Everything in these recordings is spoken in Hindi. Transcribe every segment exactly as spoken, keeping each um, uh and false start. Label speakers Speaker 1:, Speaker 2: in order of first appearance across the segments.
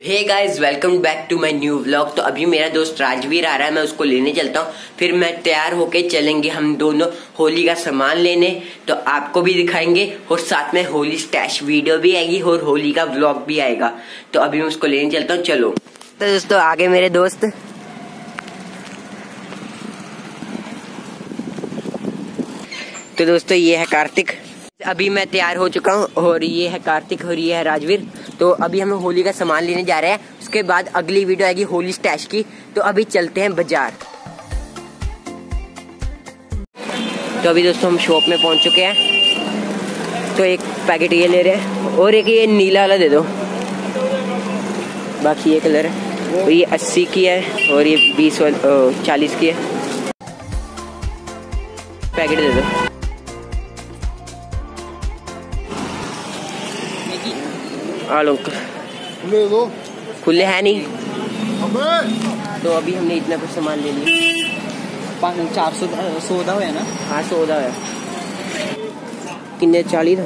Speaker 1: Hey guys, welcome back to my new vlog. तो अभी मेरा दोस्त राजवीर आ रहा है, मैं उसको लेने चलता हूँ। फिर मैं तैयार होके चलेंगे हम दोनों होली का सामान लेने। तो आपको भी दिखाएंगे और साथ में होली स्टैश वीडियो भी आएगी और होली का व्लॉग भी आएगा। तो अभी मैं उसको लेने चलता हूँ, चलो। तो दोस्तों आगे मेरे दोस्त, तो दोस्तों ये है कार्तिक। अभी मैं तैयार हो चुका हूँ और ये है कार्तिक और ये है राजवीर। तो अभी हम होली का सामान लेने जा रहे हैं, उसके बाद अगली वीडियो आएगी होली स्टैश की। तो अभी चलते हैं बाजार। तो अभी दोस्तों हम शॉप में पहुंच चुके हैं। तो एक पैकेट ये ले रहे हैं और एक ये नीला वाला दे दो, बाकी ये कलर है। तो ये अस्सी की है और ये बीस चालीस की है। पैकेट दे दो। आलो खुले दो, खुले है नहीं। तो अभी हमने इतना कुछ सामान ले लिया।
Speaker 2: चार सौ सौदा हुआ ना?
Speaker 1: हाँ सौदा है। किन्ने चालीस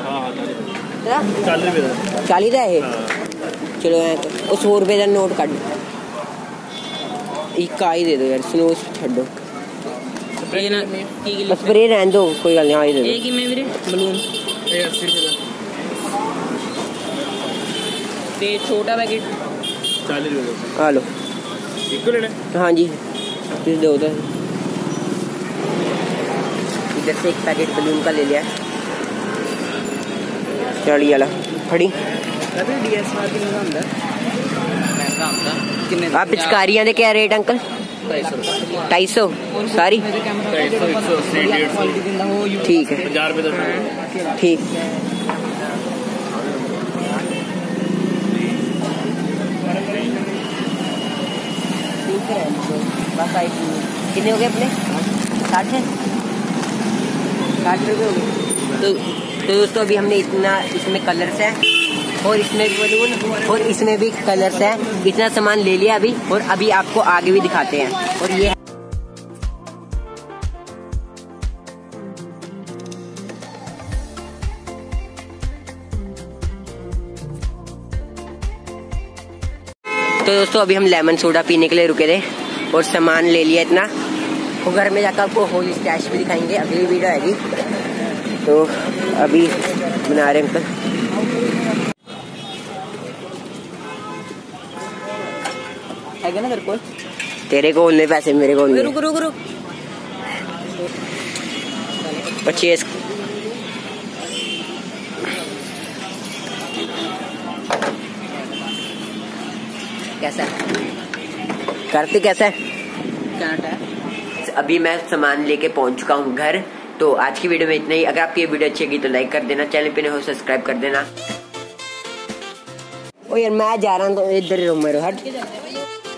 Speaker 1: चालीस है। चलो वो सौ रुपए का नोट काट एक ही दे दो यार, स्नो छो। स्प्रे रहने दो, कोई गल नहीं। दे दो बलून
Speaker 2: ते छोटा पैकेट
Speaker 1: चालीस रुपए। हाँ लो, हाँ जी दो दो। इधर से एक पैकेट बलून का ले लिया, चाली वाला फड़ी। आप पिचकारियां दे क्या रेट अंकल? ढाई सौ सारी। ठीक है, ठीक। कितने हो गए अपने? साठ है, साठ रुपये हो गए। तो, तो दोस्तों अभी हमने इतना, इसमें कलर्स है और इसमें भी बलून और इसमें भी कलर्स है। इतना सामान ले लिया अभी, और अभी आपको आगे भी दिखाते हैं। और ये तो दोस्तों अभी हम लेमन सोडा पीने के लिए रुके थे और सामान ले लिया इतना। और घर में जाकर आपको होली स्टैश भी दिखाएंगे, अगली वीडियो आएगी। तो अभी बना रहे अंकल।
Speaker 2: है ना तेरे को?
Speaker 1: तेरे को उन्हें पैसे, मेरे को उन्हें।
Speaker 2: रुक रुक रुक।
Speaker 1: पच्चीस कैसा कार्तिक, कैसा है? अभी मैं सामान लेके पहुंच चुका हूँ घर। तो आज की वीडियो में इतना ही। अगर आपकी वीडियो अच्छी लगी तो लाइक कर देना, चैनल पे नए हो सब्सक्राइब कर देना। ओ यार मैं जा रहा हूँ, तो इधर ही रहो मेरे हट।